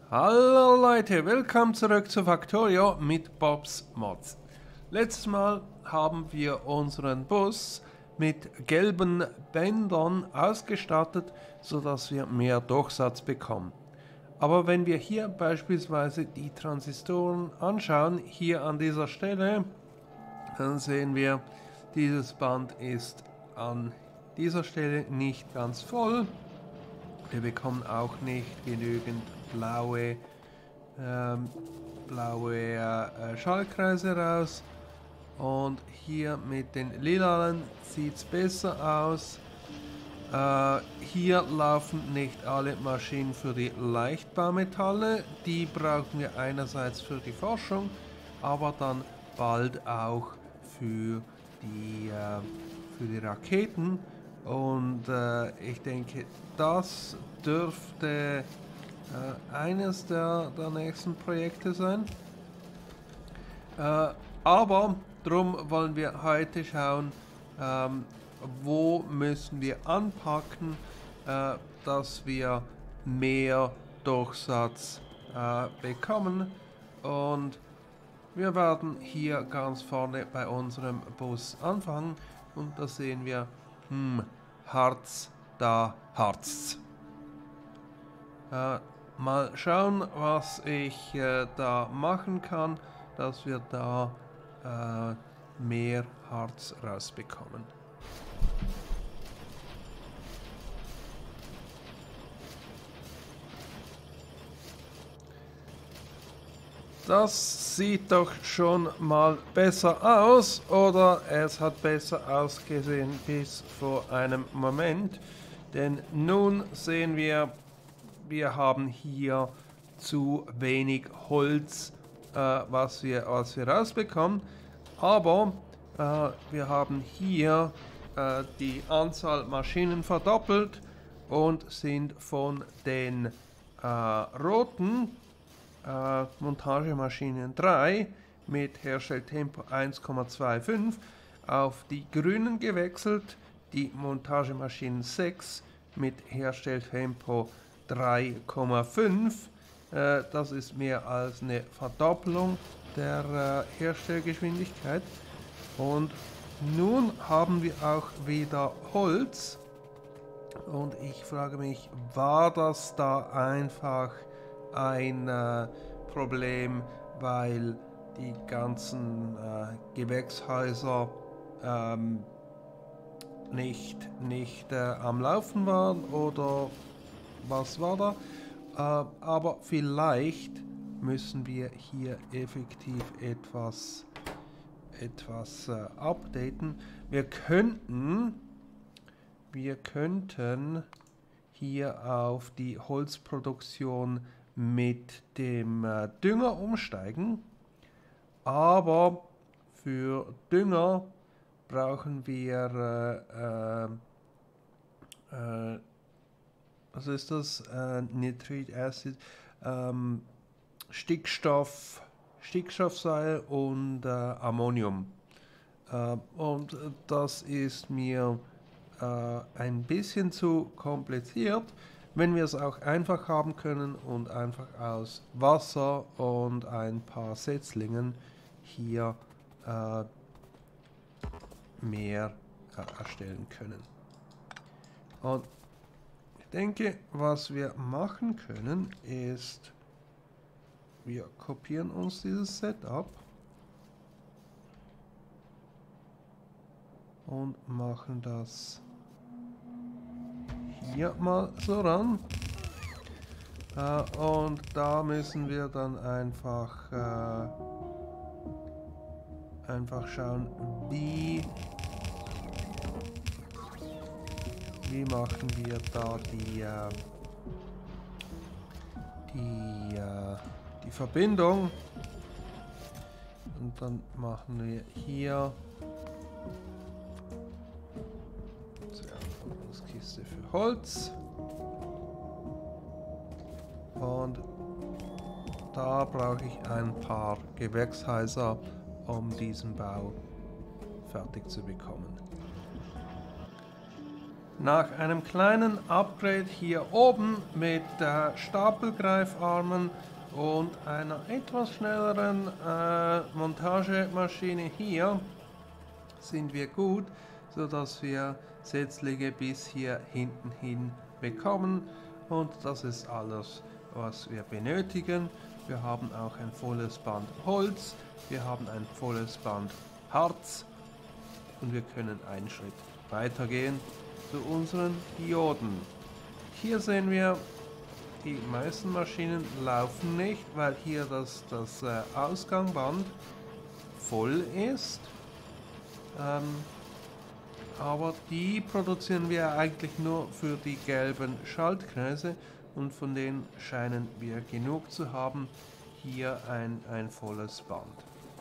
Hallo Leute, willkommen zurück zu Factorio mit Bob's Mods. Letztes Mal haben wir unseren Bus mit gelben Bändern ausgestattet, sodass wir mehr Durchsatz bekommen. Aber wenn wir hier beispielsweise die Transistoren anschauen, hier an dieser Stelle, dann sehen wir, dieses Band ist an dieser Stelle nicht ganz voll. Wir bekommen auch nicht genügend blaue Schaltkreise raus. Und hier mit den lilanen sieht es besser aus. Hier laufen nicht alle Maschinen für die Leichtbaumetalle. Die brauchen wir einerseits für die Forschung, aber dann bald auch für die Raketen. Und ich denke, das dürfte eines der nächsten Projekte sein. Aber darum wollen wir heute schauen, wo müssen wir anpacken, dass wir mehr Durchsatz bekommen. Und wir werden hier ganz vorne bei unserem Bus anfangen und da sehen wir, Harz, da harzt's. Mal schauen, was ich da machen kann, dass wir da mehr Harz rausbekommen. Das sieht doch schon mal besser aus, oder es hat besser ausgesehen bis vor einem Moment, denn nun sehen wir, wir haben hier zu wenig Holz, was wir rausbekommen, aber wir haben hier die Anzahl Maschinen verdoppelt und sind von den roten Montagemaschinen 3 mit Herstelltempo 1,25 auf die grünen gewechselt, die Montagemaschinen 6 mit Herstelltempo 3,5. Das ist mehr als eine Verdoppelung der Herstellgeschwindigkeit. Und nun haben wir auch wieder Holz. Und ich frage mich, war das da einfach ein Problem, weil die ganzen Gewächshäuser nicht am Laufen waren, oder was war da? Aber vielleicht müssen wir hier effektiv etwas updaten. Wir könnten hier auf die Holzproduktion mit dem Dünger umsteigen, aber für Dünger brauchen wir was ist das? Nitric Acid, Stickstoffsäure und Ammonium. Und das ist mir ein bisschen zu kompliziert. Wenn wir es auch einfach haben können und einfach aus Wasser und ein paar Setzlingen hier mehr erstellen können. Und ich denke, was wir machen können, ist, wir kopieren uns dieses Setup und machen das hier mal so ran. Und da müssen wir dann einfach schauen, wie machen wir da die Verbindung. Und dann machen wir hier Kiste für Holz. Und da brauche ich ein paar Gewächshäuser, um diesen Bau fertig zu bekommen. Nach einem kleinen Upgrade hier oben mit Stapelgreifarmen und einer etwas schnelleren Montagemaschine hier sind wir gut, sodass wir Setzlinge bis hier hinten hin bekommen, und das ist alles, was wir benötigen. Wir haben auch ein volles Band Holz, wir haben ein volles Band Harz und wir können einen Schritt weitergehen zu unseren Dioden. Hier sehen wir, die meisten Maschinen laufen nicht, weil hier das Ausgangband voll ist. Aber die produzieren wir eigentlich nur für die gelben Schaltkreise und von denen scheinen wir genug zu haben. Hier ein volles Band.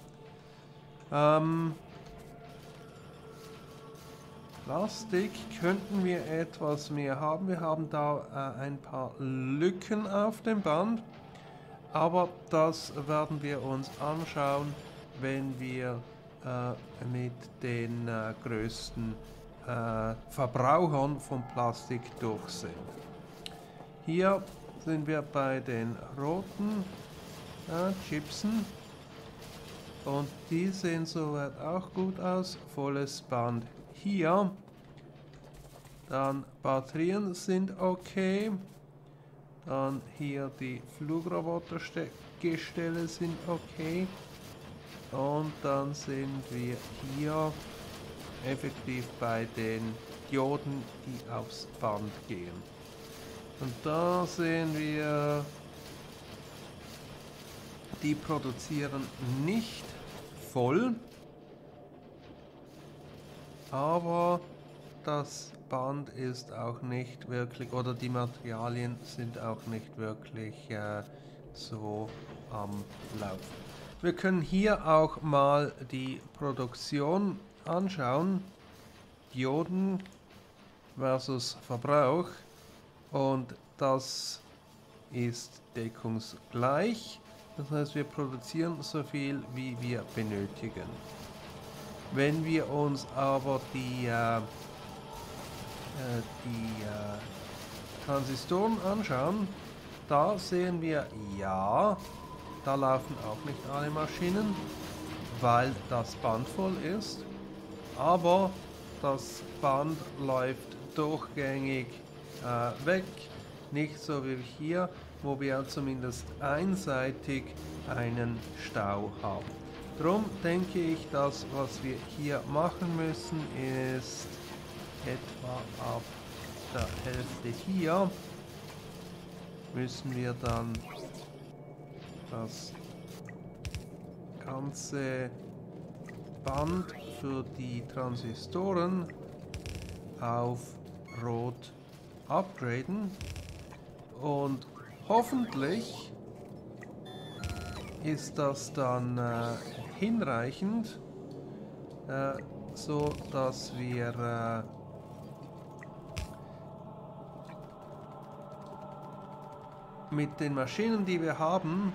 Plastik könnten wir etwas mehr haben. Wir haben da ein paar Lücken auf dem Band, aber das werden wir uns anschauen, wenn wir mit den größten Verbrauchern von Plastik durch sind. Hier sind wir bei den roten Chipsen und die sehen soweit auch gut aus. Volles Band hier. Dann Batterien sind okay. Dann hier die Flugrobotergestelle sind okay. Und dann sind wir hier effektiv bei den Dioden, die aufs Band gehen. Und da sehen wir, die produzieren nicht voll, aber das Band ist auch nicht wirklich, oder die Materialien sind auch nicht wirklich so am Laufen. Wir können hier auch mal die Produktion anschauen, Dioden versus Verbrauch, und das ist deckungsgleich, das heißt wir produzieren so viel wie wir benötigen. Wenn wir uns aber die Transistoren anschauen, da sehen wir, ja, da laufen auch nicht alle Maschinen, weil das Band voll ist, aber das Band läuft durchgängig weg, nicht so wie hier, wo wir zumindest einseitig einen Stau haben. Darum denke ich, das, was wir hier machen müssen, ist etwa ab der Hälfte hier müssen wir dann das ganze Band für die Transistoren auf Rot upgraden, und hoffentlich ist das dann hinreichend, so dass wir mit den Maschinen, die wir haben,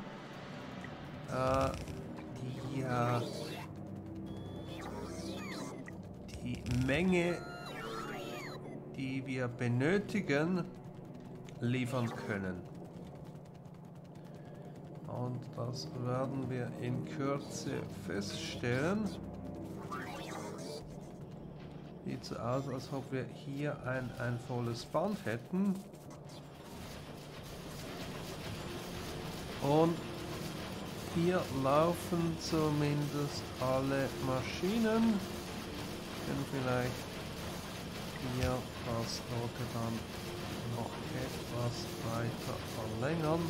die Menge, die wir benötigen, liefern können. Und das werden wir in Kürze feststellen. Sieht so aus, als ob wir hier ein volles Band hätten. Und hier laufen zumindest alle Maschinen. Wir können vielleicht hier das rote Band noch etwas weiter verlängern.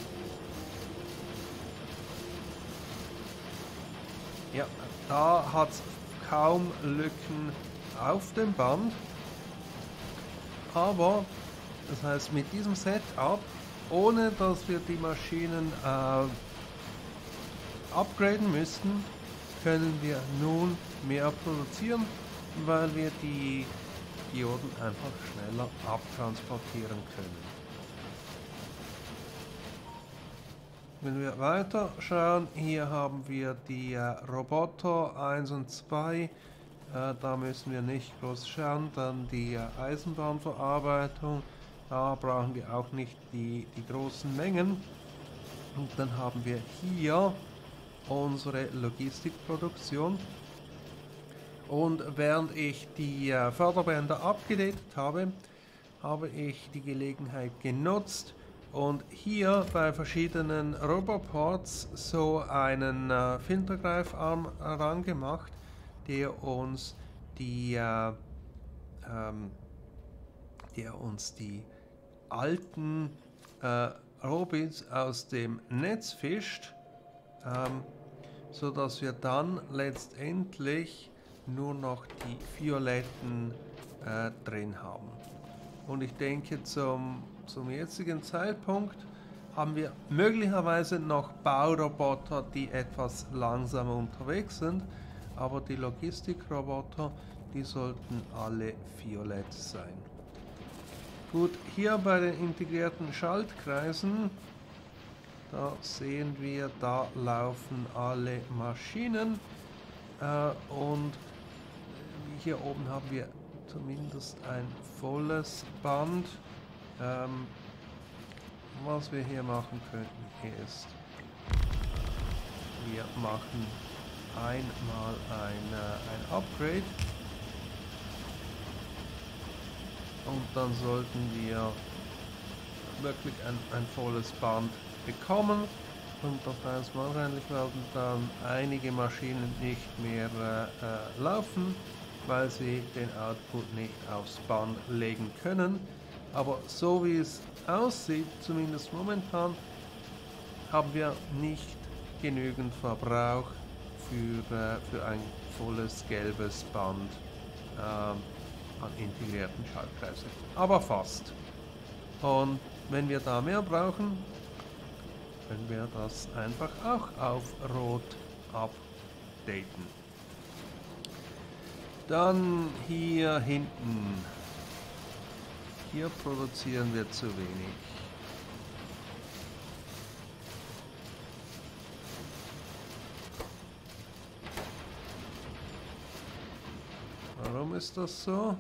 Ja, da hat es kaum Lücken auf dem Band. Aber, das heißt, mit diesem Setup, ohne dass wir die Maschinen upgraden müssten, können wir nun mehr produzieren, weil wir die Dioden einfach schneller abtransportieren können. Wenn wir weiter schauen, hier haben wir die Roboter 1 und 2 Da müssen wir nicht groß schauen. Dann die Eisenbahnverarbeitung. Da brauchen wir auch nicht die großen Mengen. Und dann haben wir hier unsere Logistikproduktion. Und während ich die Förderbänder abgedatet habe, habe ich die Gelegenheit genutzt und hier bei verschiedenen Roboports so einen Filtergreifarm herangemacht, der uns die alten Robins aus dem Netz fischt, so dass wir dann letztendlich nur noch die violetten drin haben. Und ich denke, zum jetzigen Zeitpunkt haben wir möglicherweise noch Bauroboter, die etwas langsamer unterwegs sind, aber die Logistikroboter, die sollten alle violett sein. Gut, hier bei den integrierten Schaltkreisen, da sehen wir, da laufen alle Maschinen und hier oben haben wir zumindest ein volles Band. Was wir hier machen könnten ist, wir machen einmal ein Upgrade und dann sollten wir wirklich ein volles Band bekommen. Und das heißt, wahrscheinlich werden dann einige Maschinen nicht mehr laufen, weil sie den Output nicht aufs Band legen können. Aber so wie es aussieht, zumindest momentan, haben wir nicht genügend Verbrauch für ein volles gelbes Band an integrierten Schaltkreisen. Aber fast. Und wenn wir da mehr brauchen, können wir das einfach auch auf Rot updaten. Dann hier hinten. Hier produzieren wir zu wenig. Warum ist das so?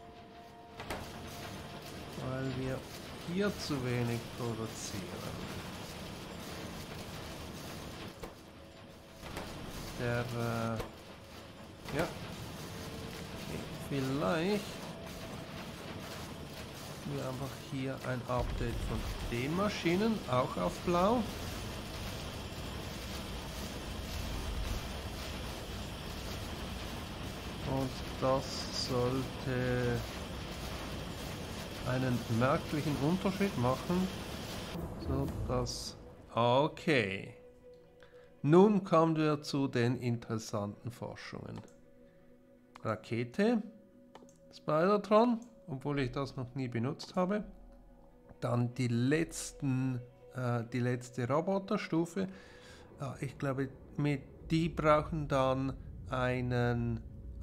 Weil wir hier zu wenig produzieren. Ja, vielleicht wir einfach hier ein Update von den Maschinen, auch auf blau. Und das sollte einen merklichen Unterschied machen, so dass... Okay. Nun kommen wir zu den interessanten Forschungen. Rakete, Spidertron, obwohl ich das noch nie benutzt habe. Dann die letzte Roboterstufe. Ich glaube, die brauchen dann einen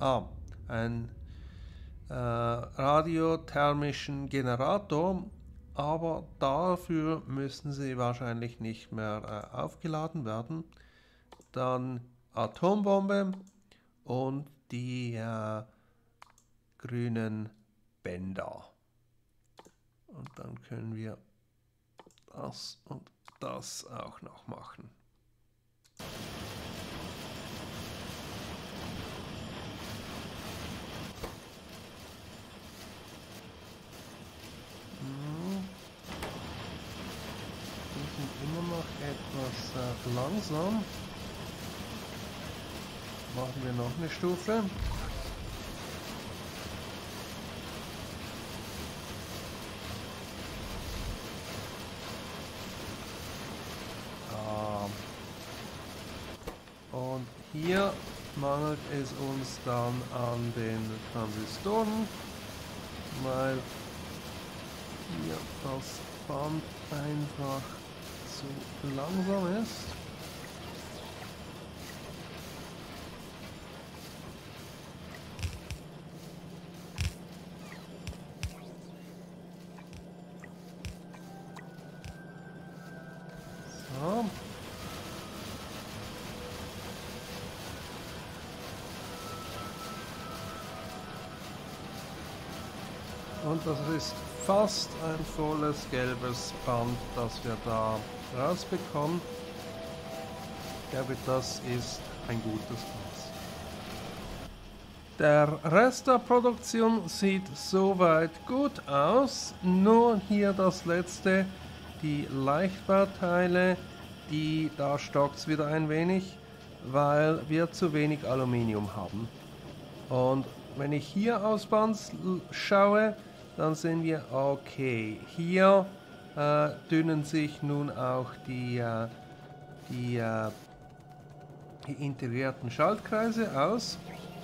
radiothermischen Generator, aber dafür müssen sie wahrscheinlich nicht mehr aufgeladen werden. Dann Atombombe und die grünen Bänder. Und dann können wir das und das auch noch machen. Die sind immer noch etwas langsam. Machen wir noch eine Stufe. Und hier mangelt es uns dann an den Transistoren, weil hier das Band einfach zu langsam ist. So. Und das ist fast ein volles gelbes Band, das wir da rausbekommen. Ich glaube, das ist ein gutes Maß. Der Rest der Produktion sieht soweit gut aus. Nur hier das letzte, die Leichtbauteile, da stockt es wieder ein wenig, weil wir zu wenig Aluminium haben. Und wenn ich hier aufs Band schaue, dann sehen wir, okay, hier dünnen sich nun auch die integrierten Schaltkreise aus.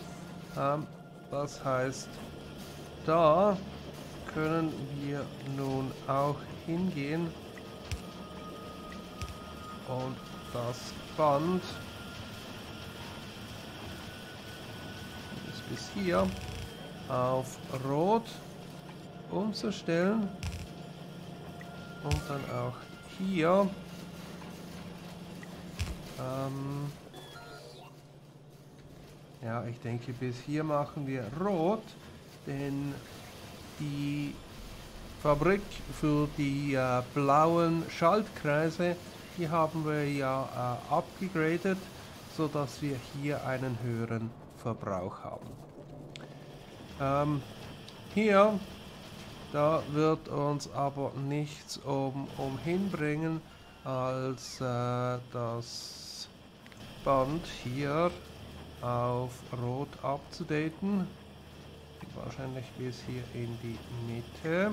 Das heißt, da können wir nun auch hingehen und das Band bis hier auf Rot umzustellen und dann auch hier ja, ich denke, bis hier machen wir Rot, denn die Fabrik für die blauen Schaltkreise, die haben wir ja abgegradet, sodass wir hier einen höheren Verbrauch haben. Hier, da wird uns aber nichts umhin bringen, als das Band hier auf Rot abzudaten. Wahrscheinlich bis hier in die Mitte.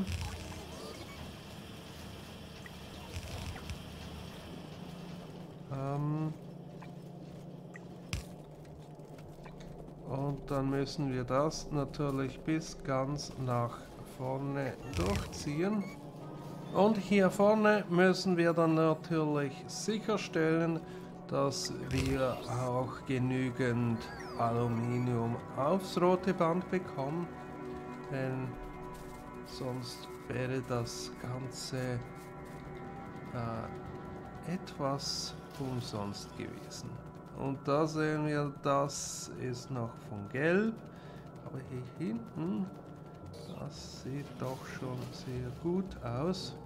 Und dann müssen wir das natürlich bis ganz nach vorne durchziehen. Und hier vorne müssen wir dann natürlich sicherstellen, dass wir auch genügend Aluminium aufs rote Band bekommen, denn sonst wäre das Ganze etwas umsonst gewesen. Und da sehen wir, das ist noch von Gelb, aber hier hinten, das sieht doch schon sehr gut aus.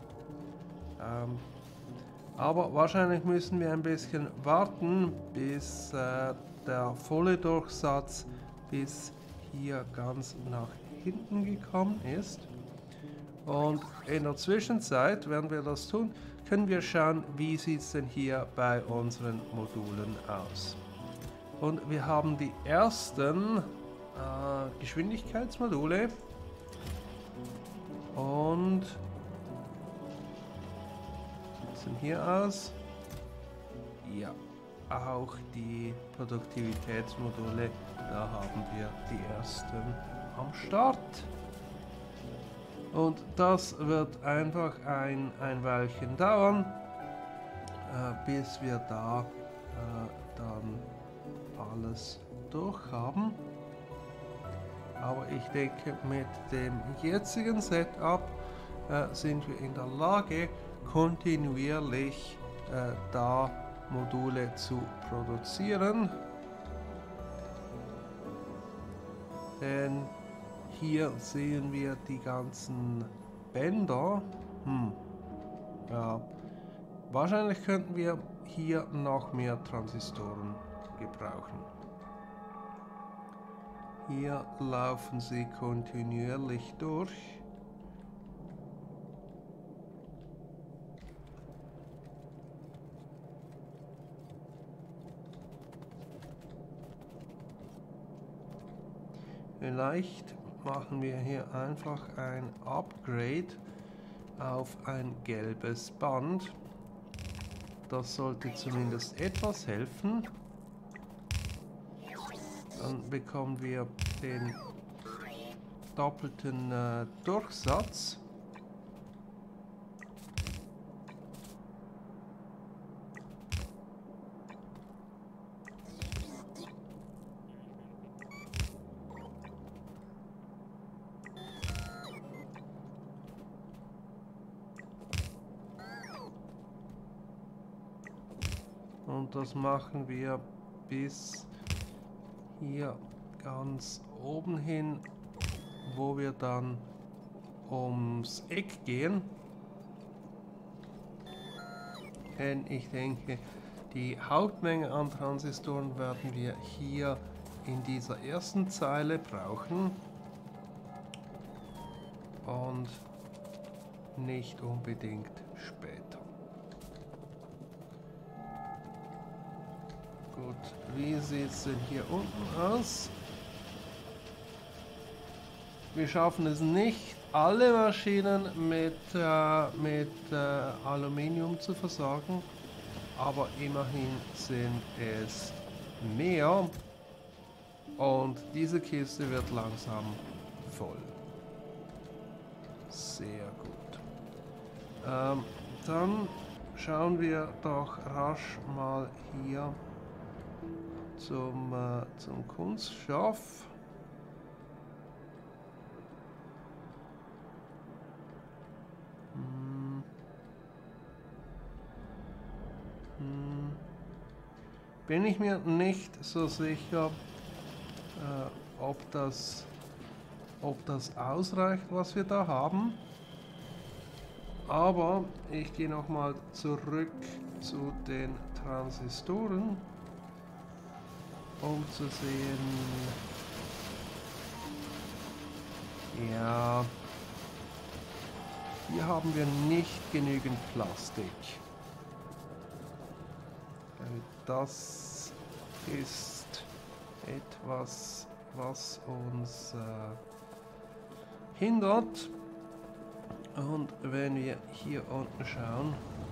Aber wahrscheinlich müssen wir ein bisschen warten, bis der volle Durchsatz bis hier ganz nach hinten gekommen ist. Und in der Zwischenzeit, während wir das tun, können wir schauen, wie sieht es denn hier bei unseren Modulen aus. Und wir haben die ersten Geschwindigkeitsmodule und sehen hier aus. Ja, auch die Produktivitätsmodule, da haben wir die ersten am Start. Und das wird einfach ein Weilchen dauern, bis wir da dann alles durch haben. Aber ich denke, mit dem jetzigen Setup sind wir in der Lage, kontinuierlich da Module zu produzieren. Denn hier sehen wir die ganzen Bänder. Ja, wahrscheinlich könnten wir hier noch mehr Transistoren gebrauchen. Hier laufen sie kontinuierlich durch. Vielleicht machen wir hier einfach ein Upgrade auf ein gelbes Band. Das sollte zumindest etwas helfen. Dann bekommen wir den doppelten Durchsatz. Und das machen wir bis hier ganz oben hin, wo wir dann ums Eck gehen. Denn ich denke, die Hauptmenge an Transistoren werden wir hier in dieser ersten Zeile brauchen. Und nicht unbedingt später. Gut, wie sieht es denn hier unten aus? Wir schaffen es nicht, alle Maschinen mit Aluminium zu versorgen, aber immerhin sind es mehr und diese Kiste wird langsam voll. Sehr gut. Dann schauen wir doch rasch mal hier zum Kunststoff. Bin ich mir nicht so sicher, ob das ausreicht, was wir da haben. Aber ich gehe nochmal zurück zu den Transistoren, um zu sehen. Ja, hier haben wir nicht genügend Plastik. Das ist etwas, was uns hindert. Und wenn wir hier unten schauen,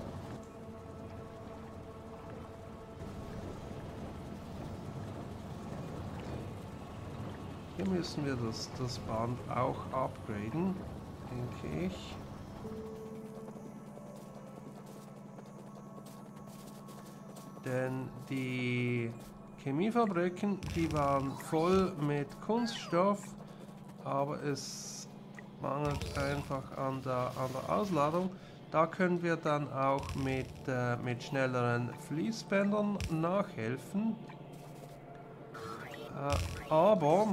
hier müssen wir das Band auch upgraden, denke ich. Denn die Chemiefabriken, die waren voll mit Kunststoff, aber es mangelt einfach an der Ausladung. Da können wir dann auch mit schnelleren Fließbändern nachhelfen. Aber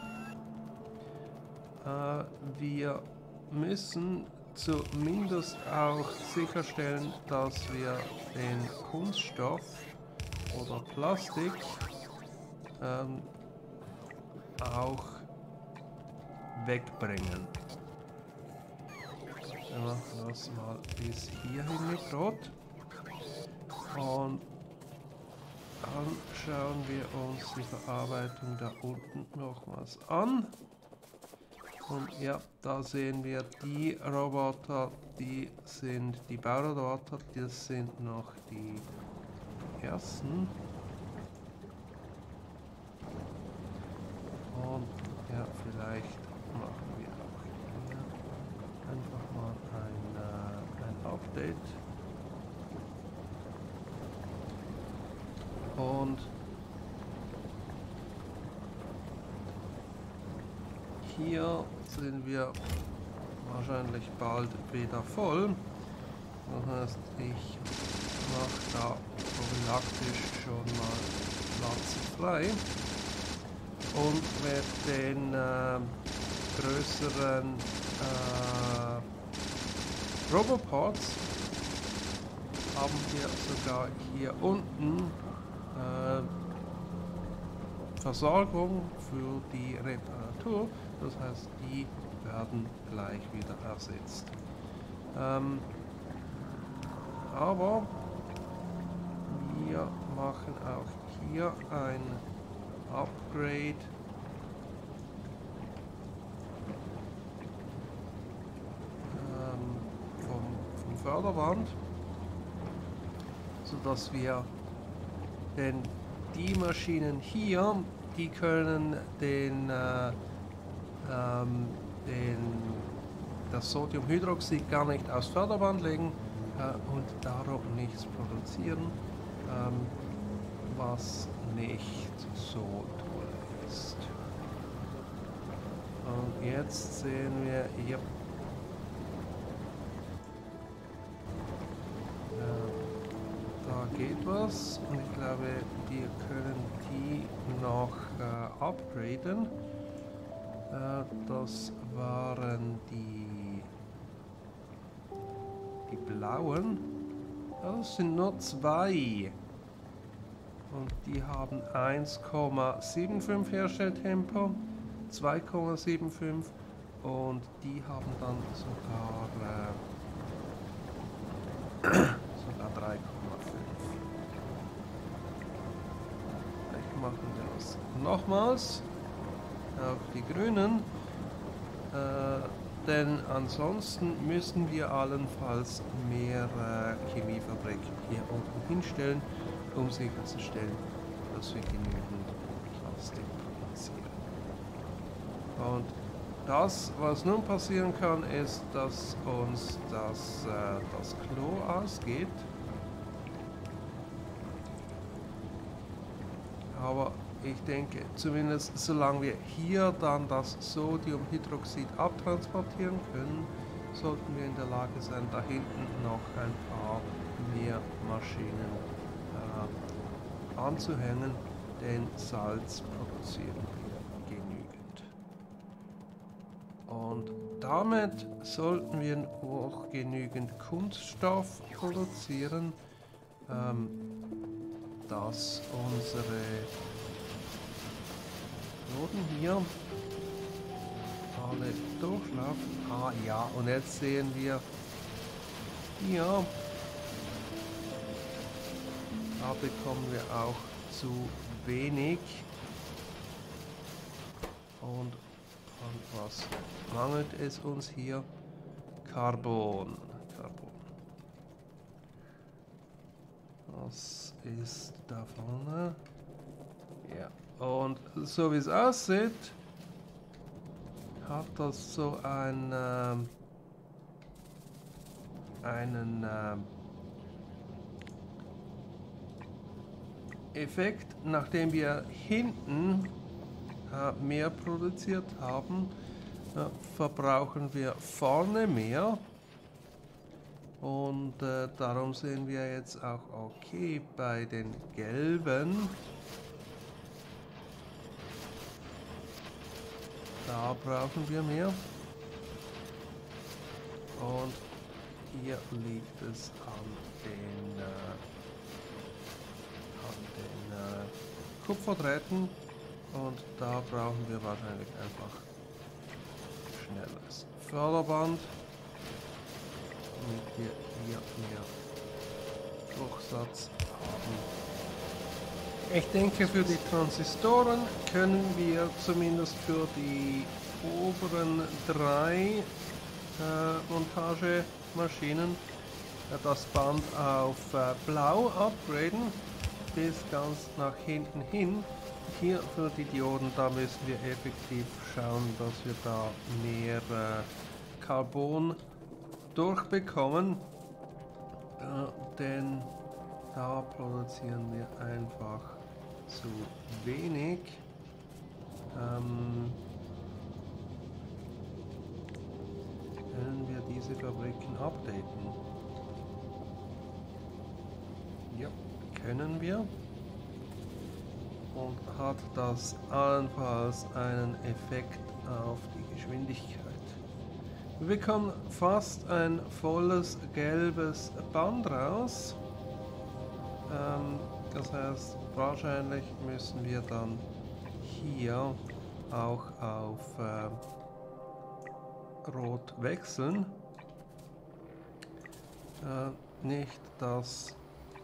wir müssen zumindest auch sicherstellen, dass wir den Kunststoff oder Plastik auch wegbringen. Wir machen das mal bis hierhin mit Rot. Und dann schauen wir uns die Verarbeitung da unten nochmals an. Und ja, da sehen wir die Roboter, die Bauroboter, das sind noch die ersten. Und ja, vielleicht machen wir auch hier einfach mal ein Update. Und hier sind wir wahrscheinlich bald wieder voll. Das heißt, ich mache da prophylaktisch schon mal Platz frei und mit den größeren Robopods haben wir sogar hier unten Versorgung für die Reparatur, das heißt, die werden gleich wieder ersetzt. Aber wir machen auch hier ein Upgrade vom Förderband, sodass wir denn die Maschinen hier, die können das Sodiumhydroxid gar nicht aufs Förderband legen und darum nichts produzieren, was nicht so toll ist. Und jetzt sehen wir hier, da geht was und ich glaube, wir können die noch upgraden. Das waren die die blauen. Das sind nur 2. Und die haben 1,75 Herstelltempo, 2,75 und die haben dann sogar 3,5. Vielleicht machen wir das nochmals auf die grünen, denn ansonsten müssen wir allenfalls mehr Chemiefabrik hier unten hinstellen, um sicherzustellen, dass wir genügend Plastik produzieren. Und das, was nun passieren kann, ist, dass uns das Klo ausgeht. Aber ich denke, zumindest solange wir hier dann das Sodiumhydroxid abtransportieren können, sollten wir in der Lage sein, da hinten noch ein paar mehr Maschinen anzuhängen, denn Salz produzieren wir genügend. Und damit sollten wir auch genügend Kunststoff produzieren, dass unsere Boden hier alle durchlaufen. Ah ja, und jetzt sehen wir hier, da bekommen wir auch zu wenig. Und an was mangelt es uns hier? Carbon. Das ist da vorne. Ja. Und so wie es aussieht, hat das so einen Effekt, nachdem wir hinten mehr produziert haben, verbrauchen wir vorne mehr. Und darum sehen wir jetzt auch okay bei den gelben. Da brauchen wir mehr. Und hier liegt es an den Kupferdrähten. Und da brauchen wir wahrscheinlich einfach schnelles Förderband, damit wir hier mehr Durchsatz haben. Ich denke, für die Transistoren können wir zumindest für die oberen 3 Montagemaschinen das Band auf blau upgraden, bis ganz nach hinten hin. Hier für die Dioden, da müssen wir effektiv schauen, dass wir da mehr Carbon durchbekommen, denn da produzieren wir einfach zu wenig. Können wir diese Fabriken updaten? Ja, können wir. Und hat das allenfalls einen Effekt auf die Geschwindigkeit. Wir bekommen fast ein volles gelbes Band raus. Das heißt, wahrscheinlich müssen wir dann hier auch auf Rot wechseln. Nicht, dass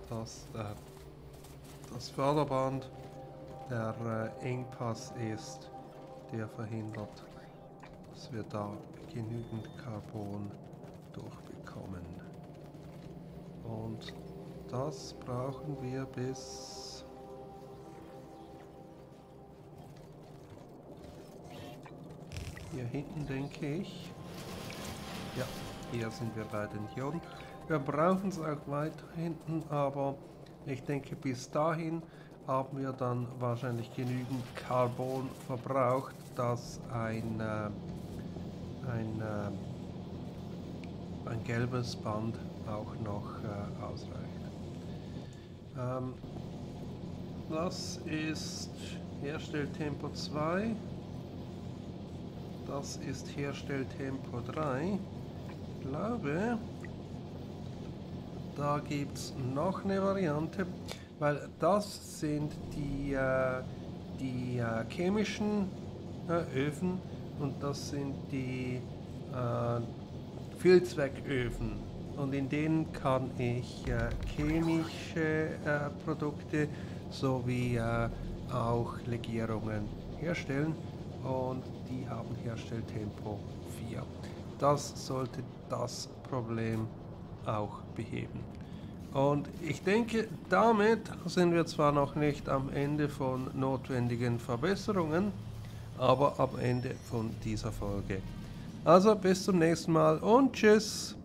das Förderband der Engpass ist, der verhindert, dass wir da genügend Carbon durchbekommen. Und das brauchen wir bis hier hinten, denke ich. Ja, hier sind wir bei den Dioden. Wir brauchen es auch weiter hinten, aber ich denke, bis dahin haben wir dann wahrscheinlich genügend Carbon verbraucht, dass ein gelbes Band auch noch ausreicht. Das ist Herstelltempo 2. Das ist Herstelltempo 3. Ich glaube, da gibt es noch eine Variante, weil das sind die chemischen Öfen und das sind die Vielzwecköfen. Und in denen kann ich chemische Produkte sowie auch Legierungen herstellen und die haben Herstelltempo 4. Das sollte das Problem auch beheben. Und ich denke, damit sind wir zwar noch nicht am Ende von notwendigen Verbesserungen, aber am Ende von dieser Folge. Also bis zum nächsten Mal und tschüss!